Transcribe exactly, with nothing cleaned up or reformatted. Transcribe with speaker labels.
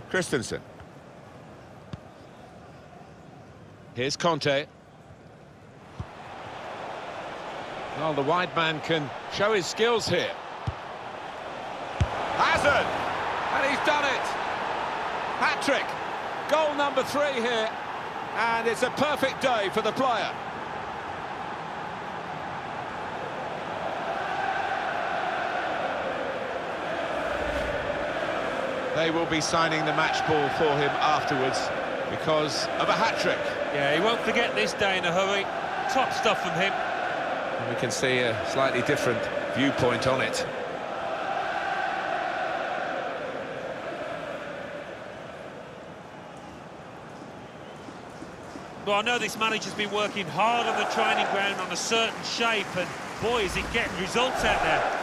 Speaker 1: Christensen. Here's Conte. Well, the wide man can show his skills here. Hazard! And he's done it! Hat-trick! Goal number three here. And it's a perfect day for the player. They will be signing the match ball for him afterwards because of a hat-trick.
Speaker 2: Yeah, he won't forget this day in a hurry. Top stuff from him.
Speaker 1: And we can see a slightly different viewpoint on it.
Speaker 2: Well, I know this manager's been working hard on the training ground on a certain shape, and boy, is he getting results out there.